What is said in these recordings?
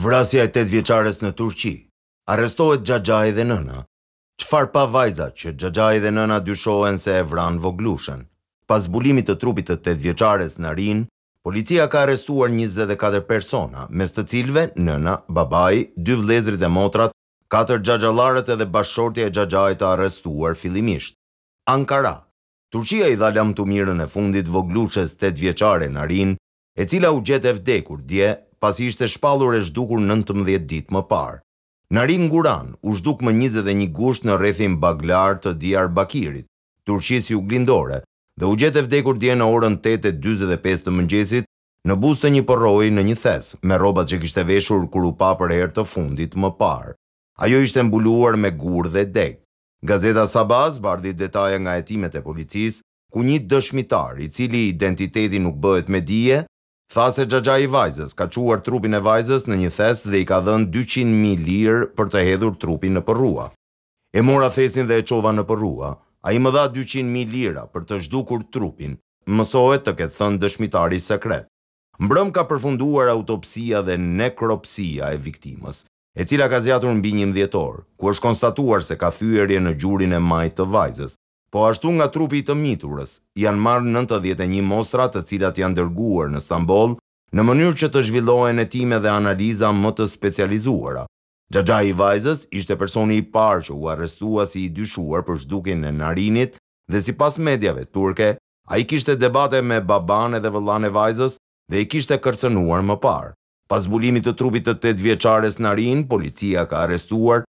Vrasja e 8 vjeçares në Turqi. Arrestohet xhaxhai dhe nëna. Çfarë pa vajzat që xhaxhai dhe nëna dyshohen se e vran voglushen. Pas zbulimit të trupit të 8 vjeçares Narin, policia ka arrestuar 24 persona, mes të cilëve nëna, babai, 2 vëllezërit e motrat, 4 xhaxhallarët edhe bashkëshortja e xhaxhait të arrestuar fillimisht. Ankara. Turqia i dha lamtumirën e fundit voglushes 8 vjeçare Narin, e cila u gjet e vdekur dje pasi ishte shpallur e zhdukur 19 ditë më parë. Narin Guran u zhduk më 21 gusht në rrethin Baglar të Diyarbakirit, Turqisë juglindore, dhe u gjet e vdekur dje në orën 8:45 të mëngjesit në buzë të një porroji në një thes, me rrobat që kishte veshur kur u pa për herë të fundit më parë. Ajo ishte mbuluar me gur dhe deg. Gazeta Sabah zbardhi detaje nga hetimet e policisë, ku një dëshmitar, i cili identiteti nuk bëhet me dije, tha se xhaxhai i vajzës ka çuar trupin e vajzës në një thes dhe i ka dhënë 200.000 lirë për të hedhur trupin në përrua. E mora thesin dhe e çova në përrua. Ai më dha 200.000 lira për të zhdukur trupin, mësohet të ketë thënë dëshmitari sekret. Mbrëm ka përfunduar autopsia dhe nekropsia e viktimës, e cila ka zgjatur mbi 11 orë, ku është konstatuar se ka thyerje në gjurin e majtë të vajzës. Po ashtu nga trupi i të miturës, janë marrë 91 mostra të cilat janë dërguar në Stamboll në mënyrë që të zhvillohen hetime dhe analiza më të specializuara. Xhaxhai i vajzës ishte personi i parë që u arrestua si i dyshuar për zhdukjen e Narinit dhe sipas mediave turke, ai kishte debate me baban dhe vëllain e vajzës dhe i kishte kërcënuar më parë. Pas zbulimit të trupit të 8 vjeçares Narin, policia ka arrestuar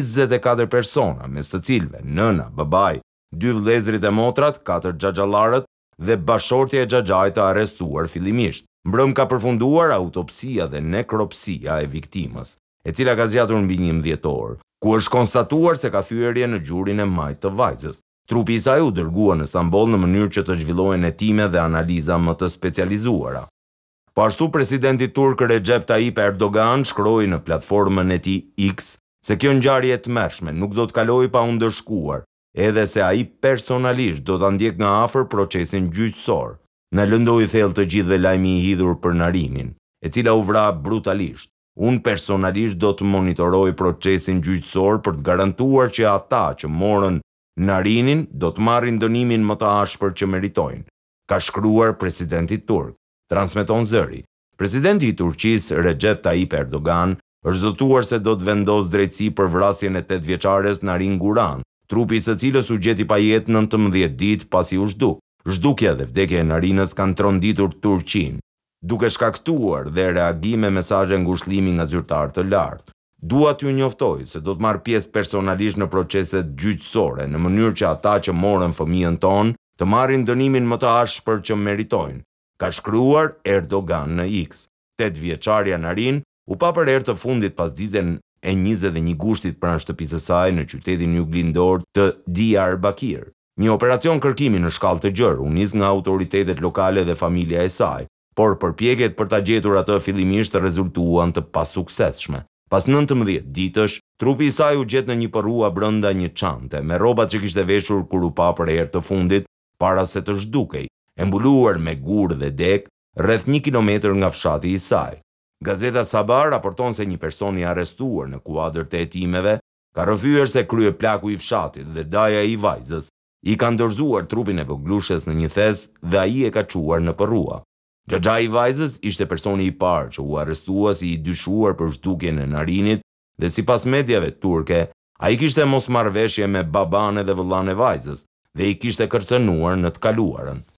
24 persona, mes të cilëve nëna, babai, 2 vëllezërit e motrat, 4 xhaxhallarët dhe bashkëshortja e xhaxhait të arrestuar fillimisht. Mbrëm ka përfunduar autopsia dhe nekropsia e viktimës, e cila ka zgjatur mbi 11 orë, ku është konstatuar se ka thyerje në gjurin e majtë të vajzës. Trupi i saj u dërgua në Stamboll në mënyrë që të zhvillohen hetime dhe analiza më të specializuara. Po ashtu presidenti turk Recep Tayyip Erdogan shkroi në platformën e tij X se kjo ngjarje e tmerrshme nuk do të kalojë pa u ndërshkuar, edhe se ai personalisht do ta ndjek nga afër procesin gjyqësor. Në lëndoi thellë të gjithëve lajmi i hidhur për Narinin, e cila u vra brutalisht. Unë personalisht do të monitoroj procesin gjyqësor për të garantuar që ata që morën Narinin do të marrin dënimin më të ashpër që meritojnë, ka shkruar presidenti turk. Transmeton Zëri. Presidenti i Turqisë Recep Tayyip Erdogan është zotuar se do të vendos drejtësi për vrasjen e 8 vjeçares Narin Guran, trupi i së cilës u gjeti pa jetë 19 ditë pasi u zhduk. Zhdukja dhe vdekja e Narinës kanë tronditur Turqinë, duke shkaktuar dhe reagime mesazhe ngushëllimi nga zyrtarë të lartë. Dua t'ju njoftoj se do të marr pjesë personalisht në proceset gjyqësore në mënyrë që ata që morën fëmijën tonë të marrin dënimin më të ashpër që meritojnë, ka shkruar Erdogan në X. 8 vjeçarja Narin u pa për herë të fundit pas ditën e 21 gushtit pranë shtëpisë së saj në qytetin juglindor të Diyarbakir. Një operacion kërkimi në shkallë të gjerë u nis nga autoritetet lokale dhe familja e saj, por përpjekjet për ta gjetur atë fillimisht rezultuan të pasuksesshme. Pas 19 ditësh, trupi i saj u gjet në një përrua brenda një çante me rrobat që kishte veshur kur u pa për herë të fundit para se të zhdukej, e mbuluar me gur dhe deg rreth 1 kilometër nga fshati i saj. Gazeta Sabah raporton se një person i arrestuar në kuadër të hetimeve ka rrëfyer se kryeplaku i fshatit dhe daja i vajzës i ka ndorzuar trupin e voglushes në një thes dhe ai e ka çuar në përrua. Xhaxhai i vajzës ishte personi i parë që u arrestua si i dyshuar për zhdukjen e Narinit dhe sipas mediave turke, ai kishte mosmarrveshje me baban dhe vëllain e vajzës dhe i kishte kërcënuar në të kaluarën.